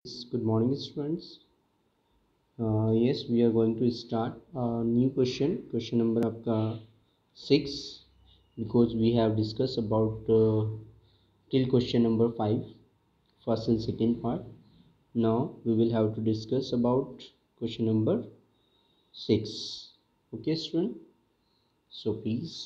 Good morning, students. Yes, we are going to start a new question. Question number आपका 6, because we have discussed about till question number 5, first and second part. Now we will have to discuss about question number 6. Okay, student. So please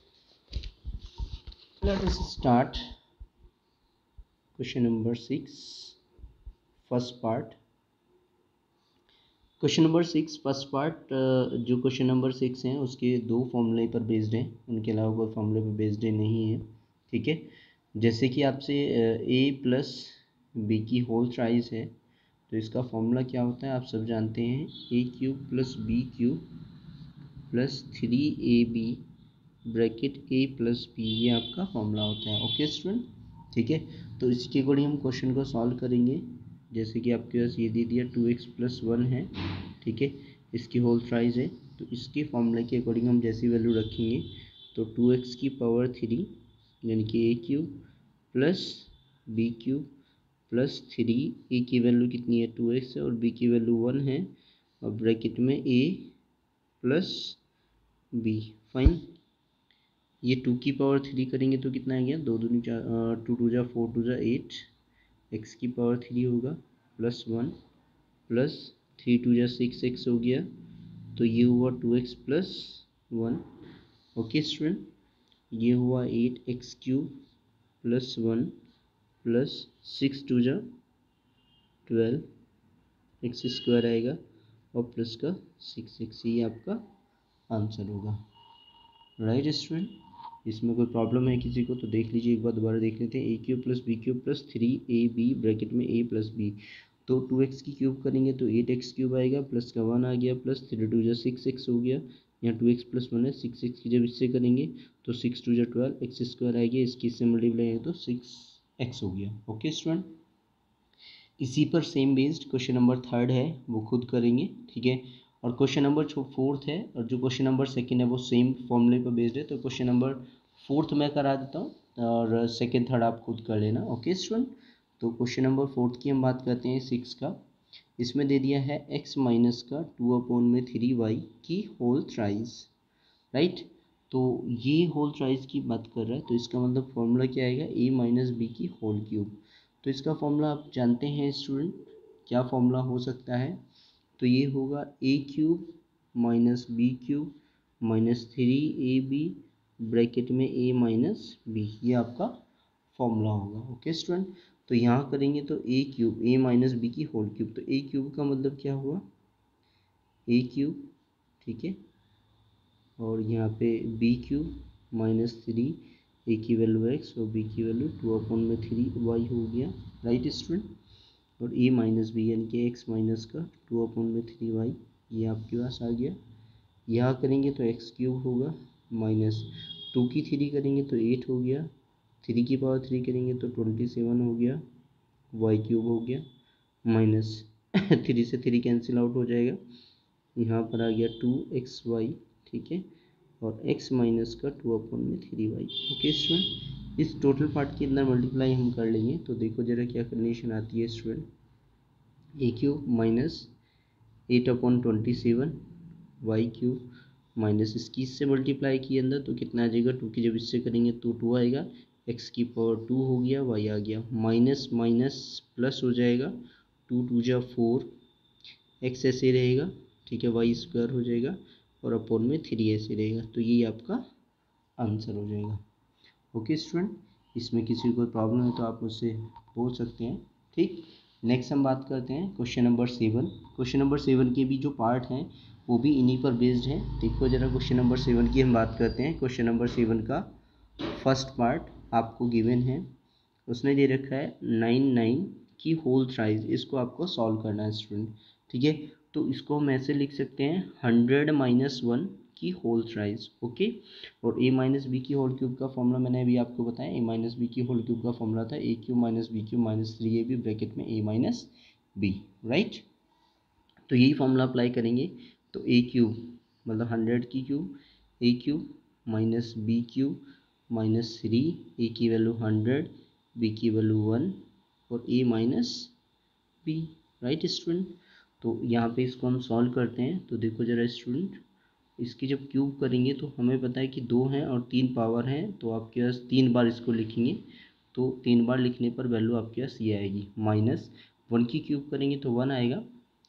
let us start question number 6, first part. Question number 6 first part, जो question number 6 हैं उसके 2 फॉर्मूले पर based हैं, उनके अलावा कोई फॉर्मूले पर बेस्ड नहीं है। ठीक है, जैसे कि आपसे a प्लस बी की होल थ्राइस है, तो इसका फॉर्मूला क्या होता है आप सब जानते हैं, a cube plus b cube plus 3ab bracket a plus b, ये आपका फॉर्मूला होता है। ओके स्टूडेंट, ठीक है, तो इसके अकॉर्डिंग हम क्वेश्चन को सॉल्व करेंगे। जैसे कि आपके पास ये दे दिया 2x प्लस 1 है, ठीक है, इसकी होल थ्राइस है, तो इसके फॉर्मूले के अकॉर्डिंग हम जैसी वैल्यू रखेंगे तो 2x की पावर 3 यानी कि a cube plus b cube plus 3, a की वैल्यू कितनी है 2x है और b की वैल्यू 1 है, और ब्रैकेट में a प्लस b। फाइन, ये 2 की पावर 3 करेंगे तो कितना आ गया, 2 दूनी 4, 2 2 जा 4 2 जा 8, x की पावर 3 होगा प्लस 1 प्लस 3 2 जा 6 x हो गया, तो ये हुआ 2x प्लस 1। ओके स्टूडेंट, ये हुआ 8x क्यूब प्लस 1 प्लस 6 2 जा 12 x स्क्वायर आएगा और प्लस का 6x, ये आपका आंसर होगा। राइट स्टूडेंट, इसमें कोई प्रॉब्लम है किसी को तो देख लीजिए, एक बार दोबारा देख लेते हैं। a cube plus b cube plus 3ab bracket में a प्लस बी, तो 2x की क्यूब करेंगे तो 8x क्यूब आएगा, प्लस का 1 आ गया, प्लस 3 2 जा 6x हो गया, यहाँ 2x प्लस 1 है, 6x की जब इससे करेंगे तो 6 2 जा 12 x स्क्वायर आ गया, इसकी इससे मल्टीप्लाई है तो 6x हो गया। ओके स्टूडेंट, इसी पर सेम बेस्ड क्वेश्चन नंबर 3 है वो खुद करेंगे, ठीक है, और क्वेश्चन नंबर 4 है, और जो क्वेश्चन नंबर 2 है वो सेम फॉर्मूले पर बेस्ड है, तो क्वेश्चन नंबर 4 मैं करा देता हूँ और सेकंड थर्ड आप खुद कर लेना। ओके स्टूडेंट, तो क्वेश्चन नंबर 4 की हम बात करते हैं 6 का। इसमें दे दिया है x माइनस का 2/3y की होल थ्राइस, राइट, तो ये होल थ्राइस की बात कर रहा है, तो इसका मतलब फॉर्मूला क्या आएगा, a माइनस बी की होल क्यूब। तो इसका फॉर्मूला आप जानते हैं स्टूडेंट, क्या फॉर्मूला हो सकता है, तो ये होगा a cube minus b cube minus 3ab bracket में a माइनस बी, ये आपका फॉर्मूला होगा। ओके स्टूडेंट, तो यहाँ करेंगे तो a cube a minus b की होल क्यूब, तो a क्यूब का मतलब क्या हुआ a क्यूब, ठीक है, और यहाँ पे बी क्यूब माइनस 3, a की वैल्यू x और b की वैल्यू 2/3y हो गया। राइट स्टूडेंट, और a माइनस बी यानी कि x माइनस का 2/3y, ये आपके पास आ गया। यहाँ करेंगे तो x क्यूब होगा, माइनस 2 की 3 करेंगे तो 8 हो गया, 3 की पावर 3 करेंगे तो 27 हो गया, y क्यूब हो गया, माइनस 3 से 3 कैंसिल आउट हो जाएगा, यहाँ पर आ गया 2xy, ठीक है, और x माइनस का 2/3y। ओके स्टूडेंट, इस टोटल पार्ट के अंदर मल्टीप्लाई हम कर लेंगे, तो देखो जरा क्या कंडीशन आती है student, a cube minus 8/27 y cube minus इसकी इससे मल्टीप्लाई किए अंदर तो कितना आ जाएगा, 2 की जब इससे करेंगे तो 2 आएगा, x की पावर 2 हो गया, y आ गया, माइनस माइनस प्लस हो जाएगा, 2 2 जा 4, x ऐसे रहेगा, ठीक है, y स्क्वायर हो जाएगा और अपॉन में 3 ऐसे रहेगा, तो ये आपका आंसर हो जाएगा। ओके स्टूडेंट, इसमें किसी को कोई प्रॉब्लम है तो आप मुझसे पूछ सकते हैं। ठीक, नेक्स्ट हम बात करते हैं क्वेश्चन नंबर 7। क्वेश्चन नंबर 7 के भी जो पार्ट हैं वो भी इन्हीं पर बेस्ड हैं। देखो जरा क्वेश्चन नंबर 7 की हम बात करते हैं। क्वेश्चन नंबर 7 का फर्स्ट पार्ट आपको गिवन है, उसने दे रखा है 9 की होल थ्राइस, इसको आपको सॉल्व करना है स्टूडेंट, ठीक है, तो इसको हम ऐसे लिख सकते हैं 100 माइनस 1 की होल थ्राइस। ओके, और a माइनस बी की होल क्यूब का फॉर्मूला मैंने अभी आपको बताया, a माइनस बी की होल क्यूब का फॉर्मूला था a cube minus b cube minus 3ab bracket में a माइनस बी, राइट, तो यही फॉर्मूला अप्लाई करेंगे, तो a क्यूब मतलब 100 की cube, a cube minus b cube minus 3, a की वैल्यू 100, b की वैल्यू 1 और a minus b, right student. तो यहाँ पे इसको हम सॉल्व करते हैं। तो देखो ज़रा स्टूडेंट, इसकी जब क्यूब करेंगे तो हमें पता है कि 2 हैं और 3 पावर है, तो आपके पास 3 बार इसको लिखेंगे, तो 3 बार लिखने पर वैल्यू आपके पास ये आएगी। -1 की क्यूब करेंगे तो 1 आएगा,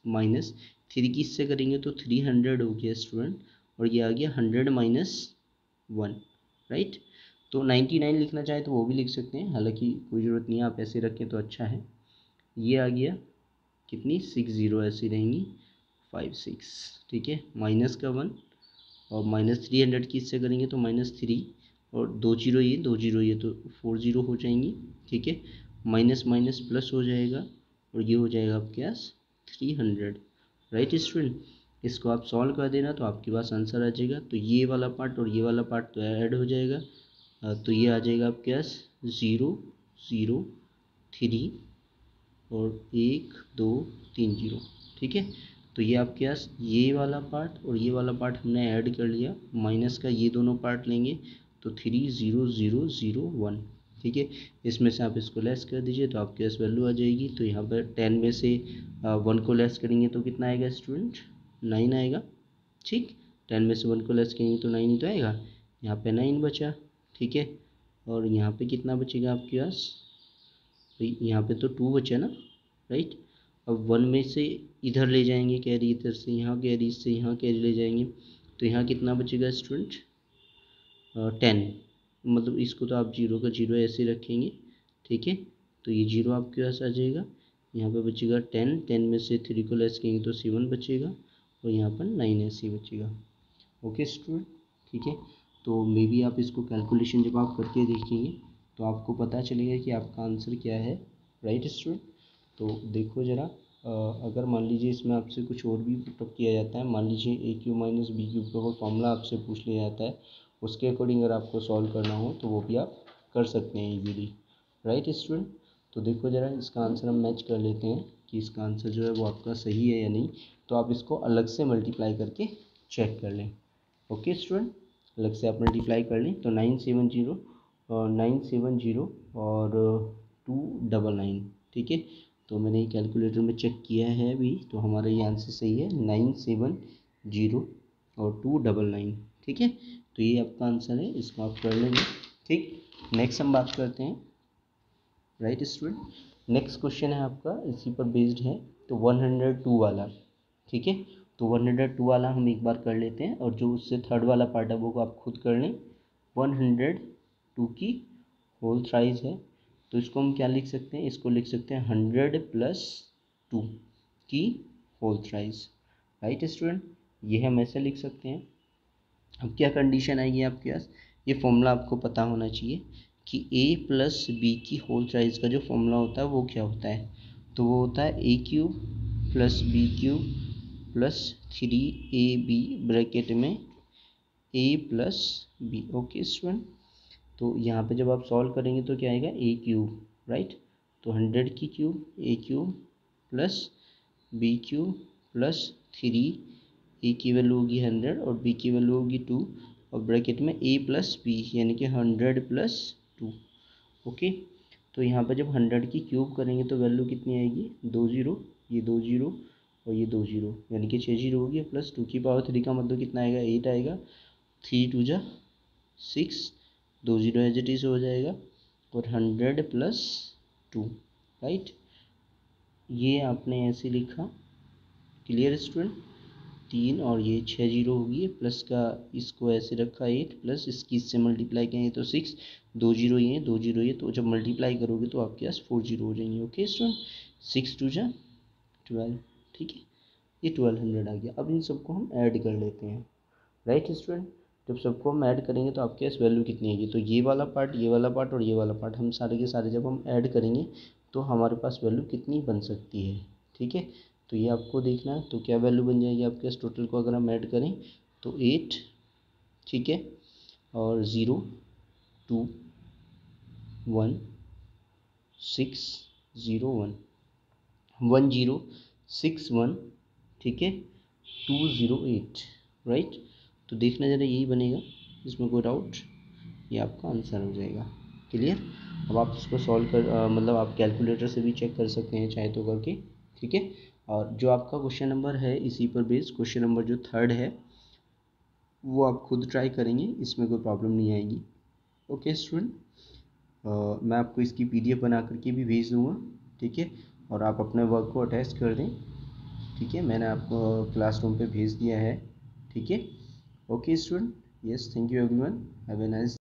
-3 की इससे करेंगे तो 300 हो गया स्टूडेंट, और ये आ गया 100 - 1, राइट। तो 99 लिखना चाहे तो वो भी लिख सकते हैं, हालांकि कोई ज़रूरत नहीं है, आप ऐसे रखें तो अच्छा है। ये आ गया कितनी 60 ऐसी रहेंगी 56, ठीक है। माइनस का 1 और -300 की इससे करेंगे तो -3 और 2 जीरो ये 2 जीरो ये तो 4 जीरो हो जाएंगी, ठीक है। माइनस माइनस प्लस हो जाएगा और ये हो जाएगा आपके पास 300, राइट स्टूडेंट। इसको आप सॉल्व कर देना तो आपके पास आंसर आ जाएगा। तो ये वाला पार्ट और ये वाला पार्ट तो ऐड हो जाएगा, तो ये आ जाएगा आपके पास 0 0 3 और 1 2 3 0, ठीक है। तो ये आपके पास ये वाला पार्ट और ये वाला पार्ट हमने ऐड कर लिया, माइनस का ये दोनों पार्ट लेंगे तो 3 0 0 0 1, ठीक है। इसमें से आप इसको लेस कर दीजिए तो आपके पास वैल्यू आ जाएगी। तो यहाँ पर 10 में से 1 को लेस करेंगे तो कितना आएगा स्टूडेंट, 9 आएगा, ठीक। 10 में से 1 को लेस करेंगे तो 9 ही तो आएगा, यहाँ पे 9 बचा, ठीक है। और यहाँ पे कितना बचेगा आपके पास, यहाँ पे तो 2 बचा ना, राइट। अब 1 में से इधर ले जाएंगे कैरी, इधर से यहाँ कैरी, इससे यहाँ कैरी ले जाएंगे तो यहाँ कितना बचेगा स्टूडेंट, 10। मतलब इसको तो आप 0 का 0 ऐसे रखेंगे, ठीक है। तो ये 0 आपके पास आ जाएगा, यहाँ पे बचेगा 10, 10 में से 3 को लेस करेंगे तो 7 बचेगा और यहाँ पर 9 ऐसे बचेगा, ओके स्टूडेंट, ठीक है। तो मे बी आप इसको कैलकुलेशन जब आप करके देखेंगे तो आपको पता चलेगा कि आपका आंसर क्या है, राइट स्टूडेंट। तो देखो ज़रा, अगर मान लीजिए इसमें आपसे कुछ और भी पुटअप किया जाता है, मान लीजिए a³ - b³ का कोई फॉर्मूला आपसे पूछ लिया जाता है, उसके अकॉर्डिंग अगर आपको सॉल्व करना हो तो वो भी आप कर सकते हैं इजीली, राइट स्टूडेंट। तो देखो ज़रा, इसका आंसर हम मैच कर लेते हैं कि इसका आंसर जो है वो आपका सही है या नहीं। तो आप इसको अलग से मल्टीप्लाई करके चेक कर लें, ओके स्टूडेंट। अलग से आप मल्टीप्लाई कर लें तो 970 और 299, ठीक है। तो मैंने ये कैलकुलेटर में चेक किया है अभी, तो हमारा ये आंसर सही है, 970 और 299, ठीक है। तो ये आपका आंसर है, इसको आप कर लेंगे, ठीक। नेक्स्ट हम बात करते हैं, राइट स्टूडेंट। नेक्स्ट क्वेश्चन है आपका इसी पर बेस्ड है, तो 102 वाला, ठीक है। तो 102 वाला हम एक बार कर लेते हैं, और जो उससे थर्ड वाला पार्ट है वो आप खुद कर लें। 102 की होल थ्राइस है, तो इसको हम क्या लिख सकते हैं, इसको लिख सकते हैं 100 + 2 की होल थ्राइस, राइट स्टूडेंट। ये हम ऐसे लिख सकते हैं। अब क्या कंडीशन आएगी आपके पास, ये फॉर्मूला आपको पता होना चाहिए कि a + b की होल थ्राइस का जो फॉर्मूला होता है वो क्या होता है। तो वो होता है a³ + b³ + 3ab ब्रैकेट में a + b, ओके स्टूडेंट। तो यहाँ पे जब आप सॉल्व करेंगे तो क्या आएगा, a³, राइट। तो 100 की क्यूब a³ + b³ + 3, a की वैल्यू होगी 100 और b की वैल्यू होगी 2, और ब्रैकेट में a + b यानी कि 100 + 2, ओके। तो यहाँ पर जब 100 की क्यूब करेंगे तो वैल्यू कितनी आएगी, 2 0, ये 2 0 और ये 2 0, यानी कि 6 0 होगी, प्लस 2 की पावर 3 का मतलब कितना आएगा, 8 आएगा। 3 2 जा 6, 2 0 एज इट इज़ हो जाएगा, और 100 + 2, राइट। ये आपने ऐसे लिखा, क्लियर स्टूडेंट। 3 और ये 6 0 होगी, प्लस का इसको ऐसे रखा 8, प्लस इसकी इससे मल्टीप्लाई करेंगे तो 6, 2 0 ये 2 0 ये, तो जब मल्टीप्लाई करोगे तो आपके पास 4 0 हो जाएंगे, ओके स्टूडेंट। 6 2 जा 12, ठीक है। ये 1200 आ गया। अब इन सबको हम ऐड कर लेते हैं, राइट स्टूडेंट। जब सबको हम ऐड करेंगे तो आपके पास वैल्यू कितनी आएगी, तो ये वाला पार्ट, ये वाला पार्ट और ये वाला पार्ट हम सारे के सारे जब हम ऐड करेंगे तो हमारे पास वैल्यू कितनी बन सकती है, ठीक है। तो ये आपको देखना है, तो क्या वैल्यू बन जाएगी आपके पास टोटल को अगर हम ऐड करें तो 8, ठीक है, और 0 2 1 6 0 1 1 0 6 1, ठीक है, 2 0 8, राइट। तो देखना ज़रा यही बनेगा, इसमें कोई डाउट, ये आपका आंसर हो जाएगा, क्लियर। अब आप इसको सॉल्व कर मतलब आप कैलकुलेटर से भी चेक कर सकते हैं चाहे तो करके, ठीक है। और जो आपका क्वेश्चन नंबर है इसी पर बेस्ड क्वेश्चन नंबर जो 3rd है वो आप खुद ट्राई करेंगे, इसमें कोई प्रॉब्लम नहीं आएगी। ओके स्टूडेंट, मैं आपको इसकी PDF बना करके भी भेज दूँगा, ठीक है। और आप अपने वर्क को अटैच कर दें, ठीक है। मैंने आपको क्लासरूम पे भेज दिया है, ठीक है। Okay student, yes, thank you everyone, have a nice